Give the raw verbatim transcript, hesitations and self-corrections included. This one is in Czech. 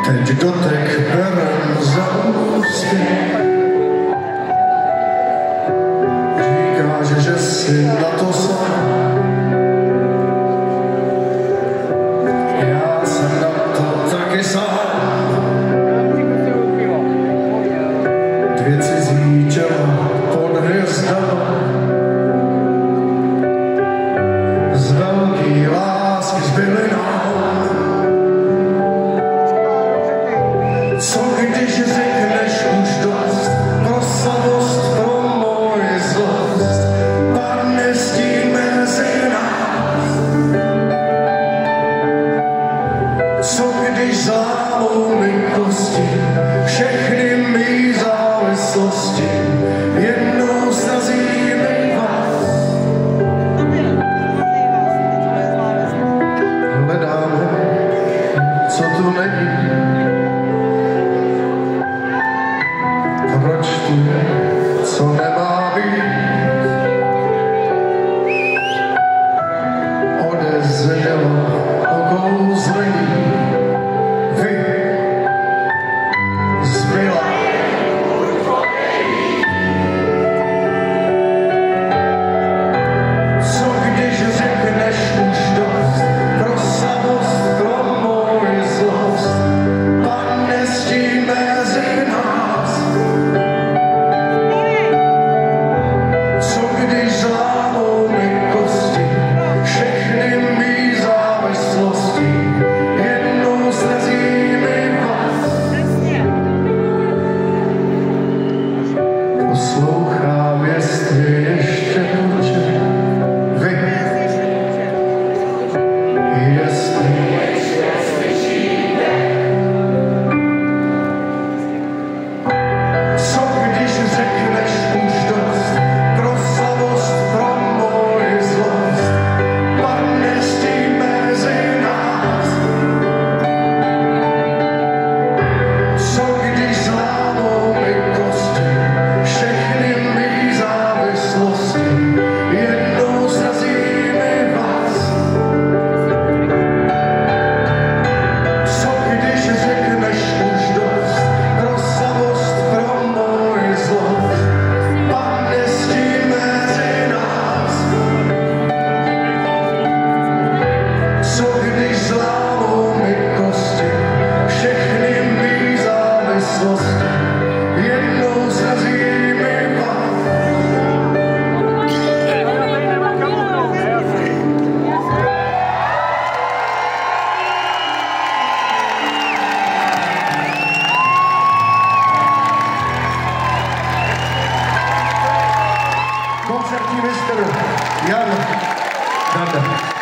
Teď dotek berem za ústy. Říkáš, že jsi na to sám. Já jsem na to taky sám. Dvě cizí těla pod hvězdama. Z velký lásky zbyly nám. Co když řekneš už dost, pro slabost, pro moji zlost, padne stín mezi nás. Co když zlámou mi kosti, všechny mý závislosti, jednou srazíme vás. Hledáme, co tu není. Proč tu je, co nemá být? Odeznělo okouzlení. Vy zbyla. Co když řekneš už dost, pro slabost, pro moji zlost, padne stín mezi nás. Poslouchám, jestli ještě kluče, vy, jestli ještě slyšíte. Co když řekneš už dost, pro slabost, pro moji zlost, padne stín mezi nás. Co když zlámou mi kosti, všechny mý závislosti, jednou srazíme vás. Co když řekneš už dost, pro slabost, pro moji zlost, padne stín mezi nás. Co když zlámou mi kosti, všechny mý závislosti, jednou srazíme vás. Koncertní mistr Jan Danda.